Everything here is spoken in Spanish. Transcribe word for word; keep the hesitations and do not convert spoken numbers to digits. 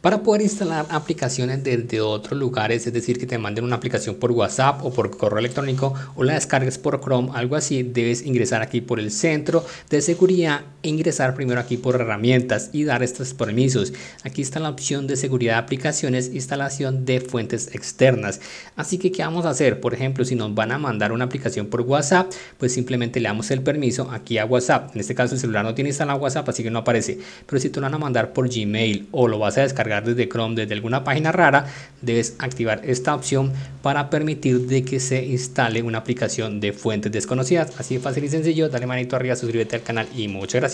Para poder instalar aplicaciones desde otros lugares, es decir, que te manden una aplicación por WhatsApp o por correo electrónico o la descargues por Chrome, algo así, debes ingresar aquí por el centro de seguridad, ingresar primero aquí por herramientas y dar estos permisos. Aquí está la opción de seguridad de aplicaciones, instalación de fuentes externas. Así que, ¿qué vamos a hacer? Por ejemplo, si nos van a mandar una aplicación por WhatsApp, pues simplemente le damos el permiso aquí a WhatsApp. En este caso el celular no tiene instalado WhatsApp, así que no aparece. Pero si te lo van a mandar por Gmail o lo vas a descargar desde Chrome, desde alguna página rara, debes activar esta opción para permitir de que se instale una aplicación de fuentes desconocidas. Así de fácil y sencillo. Dale manito arriba, suscríbete al canal y muchas gracias.